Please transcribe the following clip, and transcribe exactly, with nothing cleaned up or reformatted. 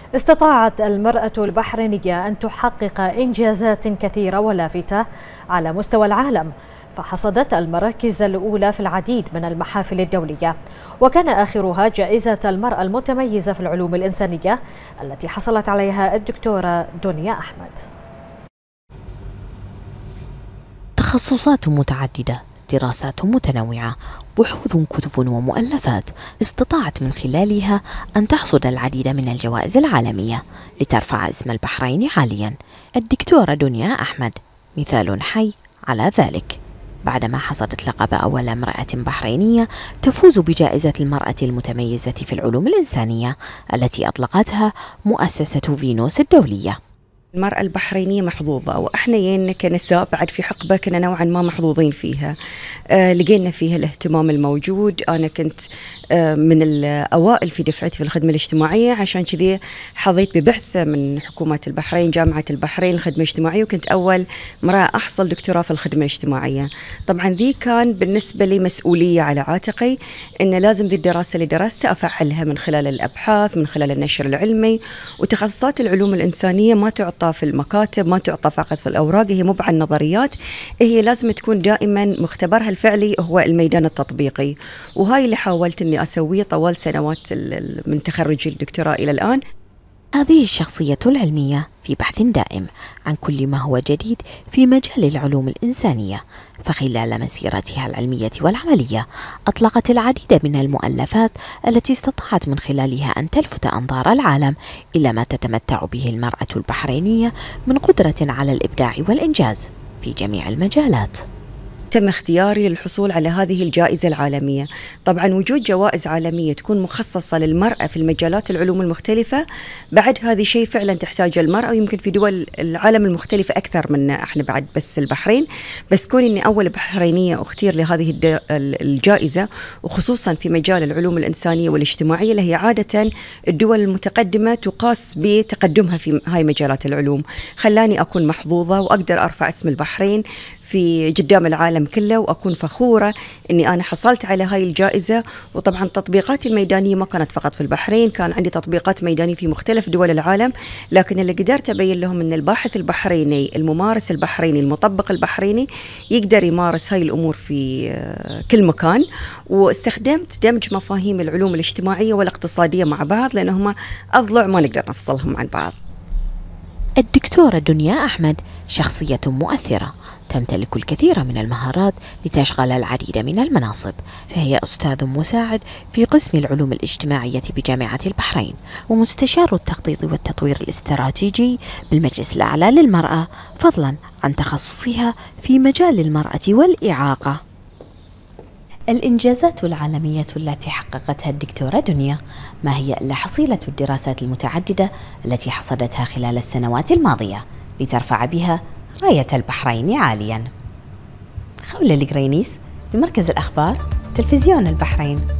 استطاعت المرأة البحرينية أن تحقق إنجازات كثيرة ولافتة على مستوى العالم، فحصدت المراكز الأولى في العديد من المحافل الدولية، وكان آخرها جائزة المرأة المتميزة في العلوم الإنسانية التي حصلت عليها الدكتورة دنيا أحمد. تخصصات متعددة، دراسات متنوعة، بحوث، كتب ومؤلفات استطاعت من خلالها أن تحصد العديد من الجوائز العالمية لترفع اسم البحرين عاليا. الدكتورة دنيا أحمد مثال حي على ذلك، بعدما حصدت لقب أول امرأة بحرينية تفوز بجائزة المرأة المتميزة في العلوم الإنسانية التي أطلقتها مؤسسة فينوس الدولية. المرأة البحرينية محظوظة، وإحنا يينا كنساء بعد في حقبة كنا نوعا ما محظوظين فيها. آه لقينا فيها الاهتمام الموجود. أنا كنت آه من الأوائل في دفعتي في الخدمة الاجتماعية، عشان كذي حظيت ببعثة من حكومة البحرين، جامعة البحرين الخدمة الاجتماعية، وكنت أول امرأة أحصل دكتوراه في الخدمة الاجتماعية. طبعا ذي كان بالنسبة لي مسؤولية على عاتقي، إن لازم ذي الدراسة اللي درستها أفعلها من خلال الأبحاث، من خلال النشر العلمي. وتخصصات العلوم الإنسانية ما تعطى في المكاتب، ما تعطى فقط في الأوراق، هي مو عن نظريات، هي لازم تكون دائما مختبرها الفعلي هو الميدان التطبيقي. وهاي اللي حاولت أني أسويه طوال سنوات من تخرجي الدكتوراه إلى الآن. هذه الشخصية العلمية في بحث دائم عن كل ما هو جديد في مجال العلوم الإنسانية، فخلال مسيرتها العلمية والعملية أطلقت العديد من المؤلفات التي استطاعت من خلالها أن تلفت أنظار العالم إلى ما تتمتع به المرأة البحرينية من قدرة على الإبداع والإنجاز في جميع المجالات. تم اختياري للحصول على هذه الجائزة العالمية. طبعا وجود جوائز عالمية تكون مخصصة للمرأة في المجالات العلوم المختلفة، بعد هذه شيء فعلا تحتاج المرأة، ويمكن في دول العالم المختلفة أكثر من احنا بعد بس البحرين. بس كوني أني أول بحرينية أختير لهذه الجائزة، وخصوصا في مجال العلوم الإنسانية والاجتماعية، اللي هي عادة الدول المتقدمة تقاس بتقدمها في هاي مجالات العلوم، خلاني أكون محظوظة وأقدر أرفع اسم البحرين في قدام العالم كله، وأكون فخورة أني أنا حصلت على هاي الجائزة. وطبعا تطبيقاتي الميدانية ما كانت فقط في البحرين، كان عندي تطبيقات ميدانية في مختلف دول العالم، لكن اللي قدرت أبين لهم أن الباحث البحريني، الممارس البحريني، المطبق البحريني يقدر يمارس هاي الأمور في كل مكان. واستخدمت دمج مفاهيم العلوم الاجتماعية والاقتصادية مع بعض، لأنهما أضلع ما نقدر نفصلهم عن بعض. الدكتورة دنيا أحمد شخصية مؤثرة تمتلك الكثير من المهارات لتشغل العديد من المناصب، فهي أستاذ مساعد في قسم العلوم الاجتماعية بجامعة البحرين، ومستشار التخطيط والتطوير الاستراتيجي بالمجلس الأعلى للمرأة، فضلا عن تخصصها في مجال المرأة والإعاقة. الإنجازات العالمية التي حققتها الدكتورة دنيا ما هي إلا حصيلة الدراسات المتعددة التي حصدتها خلال السنوات الماضية لترفع بها راية البحرين عاليا. خولة القرينيس، لمركز الأخبار، تلفزيون البحرين.